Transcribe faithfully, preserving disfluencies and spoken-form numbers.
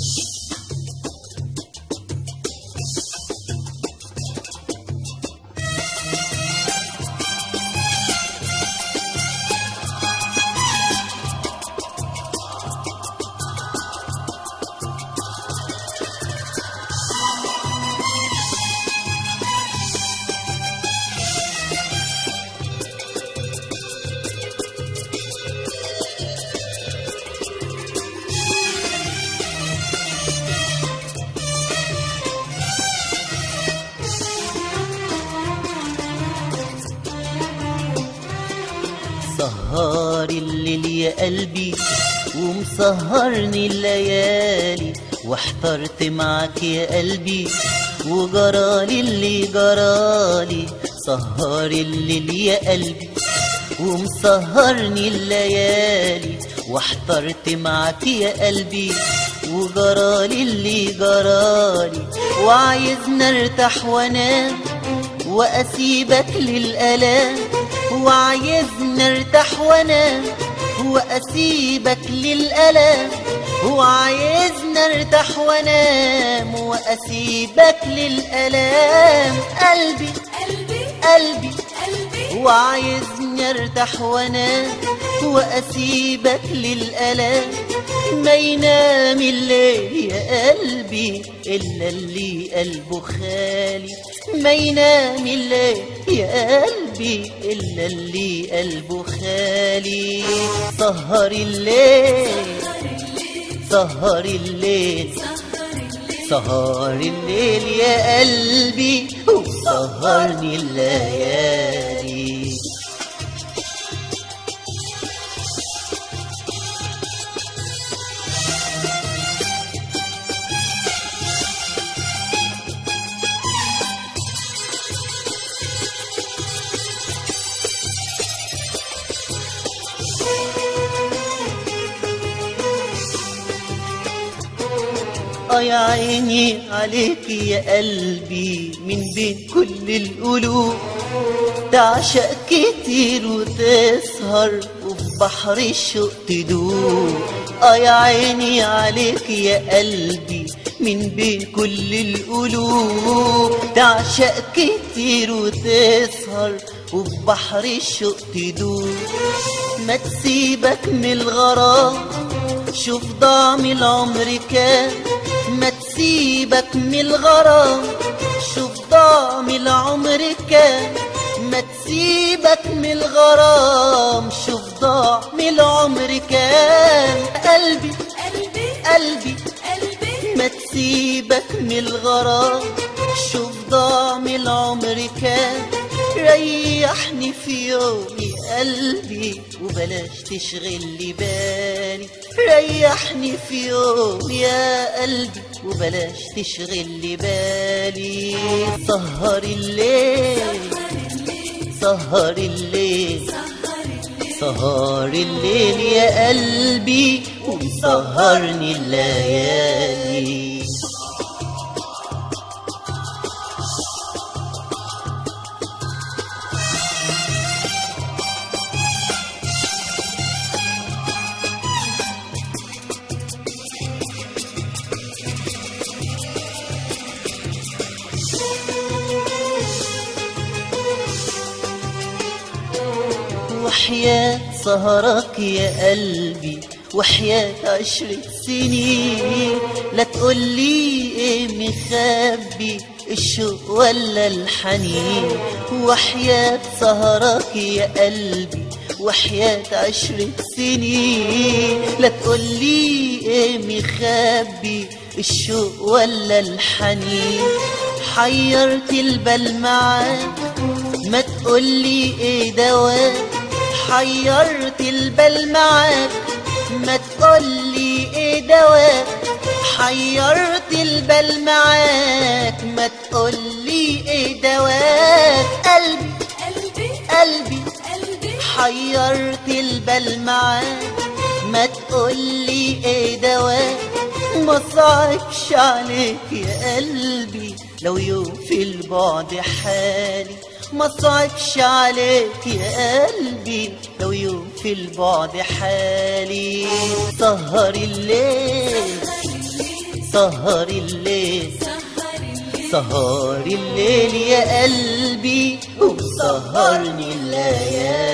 سهر الليل يا قلبي ومسهرني الليالي، واحترت معاك يا قلبي وجرالي اللي جرالي. سهر الليل يا قلبي ومسهرني الليالي، واحترت معاك يا قلبي وجرالي اللي جرالي. وعايزني ارتاح وانام واسيبك للالام، وعايزني ارتاح وانام واسيبك للالام، وعايزني ارتاح وانام واسيبك للالام. قلبي قلبي قلبي قلبي وعايزني ارتاح وانام واسيبك للالام. ما ينام الليل يا قلبي الا اللي قلبه خالي، ما ينام الليل يا قلبي الا اللي قلبه خالي. سهر الليل سهر الليل سهر الليل يا قلبي وسهرني الليالي. اه يا عيني عليك يا قلبي من بين كل القلوب، تعشق كتير وتسهر وفي بحر الشوق تدوب. اه يا عيني عليك يا قلبي من بين كل القلوب، تعشق كتير وتسهر وفي بحر الشوق تدوب. ما تسيبك من الغرام شوف ضاع من العمر كام، ما تسيبك من الغرام شوف ضاع من العمر كام، ما تسيبك من الغرام شوف ضاع من العمر كام. قلبي قلبي قلبي قلبي ما تسيبك من الغرام شوف ضاع من العمر كام. ريحني في يومي قلبي وبلاش تشغل لي بالي، ريحني في يوم يا قلبي وبلاش تشغل لي بالي. سهر الليل سهر الليل سهر الليل يا قلبي وسهرني الليالي. وحياة سهرك يا قلبي وحياة عشرة سنين، لا تقولي ايه مخبي الشوق ولا الحنين. وحياة سهرك يا قلبي وحياة عشرة سنين، لا تقولي ايه مخبي الشوق ولا الحنين. حيرت البال معاك ما تقولي ايه دواك، حيرت البال معاك ما تقولي ايه دواك، حيرت البال معاك ما تقولي ايه دواك. قلبي قلبي قلبي قلبي حيرت البال معاك ما تقولي ايه دواك. ما صعبش عليك يا قلبي لو يوم في البعد حالي، ما صعبش عليك يا قلبي لو يوم في البعد حالي. سهر الليل سهر الليل سهر الليل سهر الليل يا قلبي وسهرني الليالي.